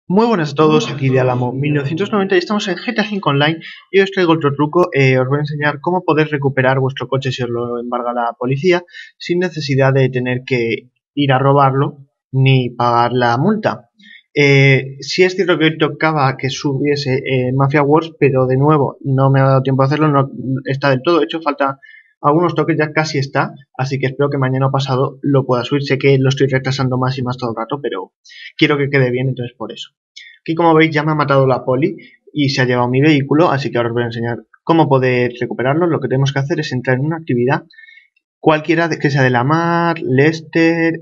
Muy buenas a todos, aquí de Alamo 1990 y estamos en GTA V Online y os traigo otro truco. Os voy a enseñar cómo poder recuperar vuestro coche si os lo embarga la policía sin necesidad de tener que ir a robarlo ni pagar la multa. Si es cierto que hoy tocaba que subiese Mafia Wars, pero de nuevo no me ha dado tiempo a hacerlo, no está del todo hecho, falta algunos toques, ya casi está, así que espero que mañana o pasado lo pueda subir. Sé que lo estoy retrasando más y más todo el rato, pero quiero que quede bien, entonces por eso. Aquí, como veis, ya me ha matado la poli y se ha llevado mi vehículo, así que ahora os voy a enseñar cómo poder recuperarlo. Lo que tenemos que hacer es entrar en una actividad cualquiera que sea de la Mar, Lester,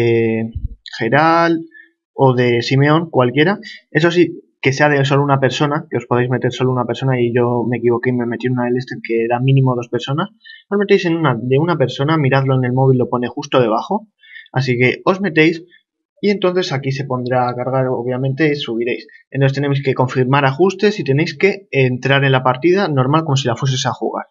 Geral o de Simeón, cualquiera. Eso sí, que sea de solo una persona, que os podéis meter solo una persona y yo me equivoqué y me metí en una de Lester que era mínimo dos personas. Os metéis en una de una persona, miradlo en el móvil, lo pone justo debajo. Así que os metéis y entonces aquí se pondrá a cargar, obviamente, y subiréis. Entonces tenéis que confirmar ajustes y tenéis que entrar en la partida normal como si la fueses a jugar.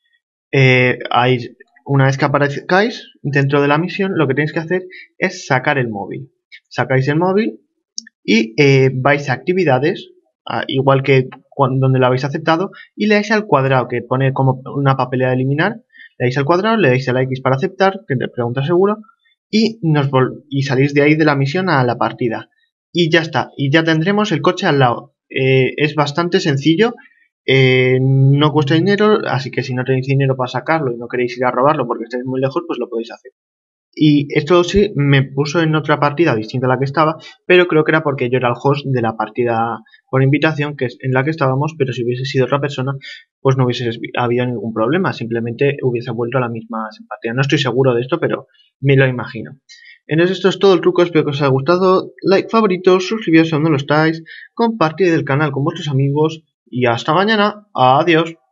Ahí, una vez que aparezcáis dentro de la misión, lo que tenéis que hacer es sacar el móvil. Sacáis el móvil y vais a actividades, igual que donde lo habéis aceptado, y le dais al cuadrado que pone como una papelera de eliminar. Le dais al cuadrado, le dais a la X para aceptar, que te pregunta seguro, y salís de ahí de la misión a la partida. Y ya está, y ya tendremos el coche al lado. Es bastante sencillo, no cuesta dinero, así que si no tenéis dinero para sacarlo y no queréis ir a robarlo porque estáis muy lejos, pues lo podéis hacer. Y esto sí me puso en otra partida distinta a la que estaba, pero creo que era porque yo era el host de la partida por invitación que es en la que estábamos, pero si hubiese sido otra persona, pues no hubiese habido ningún problema, simplemente hubiese vuelto a la misma simpatía. No estoy seguro de esto, pero me lo imagino. Entonces esto es todo el truco, espero que os haya gustado. Like, favoritos, suscribiros si aún no lo estáis, compartid el canal con vuestros amigos y hasta mañana. Adiós.